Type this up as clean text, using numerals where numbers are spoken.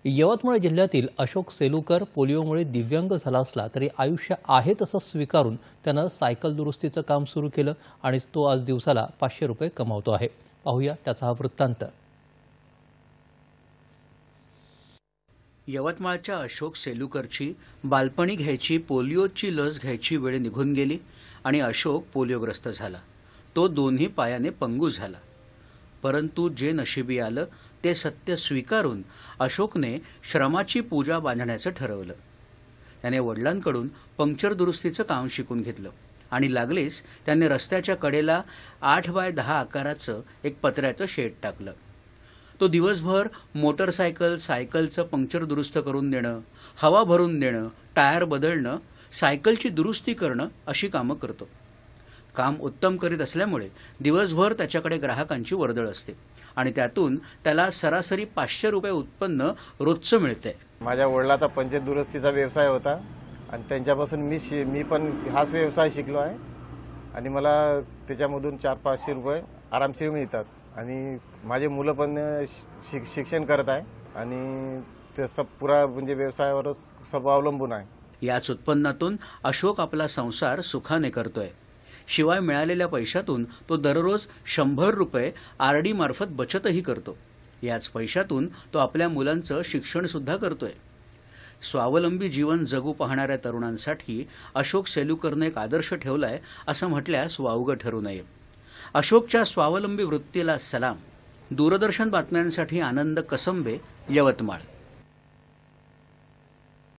यवतमाळ जिल्ह्यातील अशोक सेलुकर पोलिओमुळे दिव्यांग झाला असला तरी आयुष्य आहे तसं स्वीकारून त्यानं सायकल दुरुस्तीचं काम सुरू केलं आणि तो आज दिवसाला 500 रुपये कमावतो आहे। पाहूया त्याचा हा वृत्तांत। यवतमाळच्या अशोक सेलुकरची बालपणी घ्यायची पोलिओची लस घ्यायची वेळ निघून गेली आणि अशोक पोलिओग्रस्त झाला। तो दोन्ही पायाने पंगू झाला। परंतु जे नशिबी आलं ते सत्य स्वीकारून अशोकने श्रमाची पूजा बांधण्याचं ठरवलं। त्याने वडिलांकडून पंक्चर दुरुस्तीचं काम शिकून घेतलं आणि लागलीच त्याने रस्त्याच्या कडेला 8 बाय 10 आकाराचं एक पत्र्याचं शेड टाकलं। तो दिवसभर मोटरसायकल सायकलचं पंक्चर दुरुस्त करून देणं, हवा भरून देणं, टायर बदलणं, सायकलची दुरुस्ती करणं अशी कामं करतो। काम उत्तम करीत असल्यामुळे दिवसभर त्याच्याकडे ग्राहकांची वर्दळ असते आणि त्यातून त्याला सरासरी 500 रुपये उत्पन्न रोजचं मिळते। माझ्या वडिलांचा पंक्चर दुरुस्तीचा व्यवसाय होता आणि त्यांच्यापासून मी पण हाच व्यवसाय शिकलो आहे आणि मला त्याच्यामधून 400-500 रुपये आरामशीर मिळतात आणि माझे मुलं पण शिक्षण करत आहे आणि ते सब पुरा म्हणजे व्यवसायावरच सब अवलंबून आहे। याच उत्पन्नातून अशोक आपला संसार सुखाने करतोय। शिवाय मिळालेल्या पैशातून तो दररोज 100 रुपये आरडी मार्फत बचतही करतो। याच पैशातून तो आपल्या मुलांचं शिक्षण सुद्धा करतोय। स्वावलंबी जीवन जगू पाहणाऱ्या तरुणांसाठी अशोक सेलुकरने एक आदर्श ठेवलाय असं म्हटल्यास वावगं ठरू नये। अशोकच्या स्वावलंबी वृत्तीला सलाम। दूरदर्शन बातम्यांसाठी आनंद कसंबे, यवतमाळ।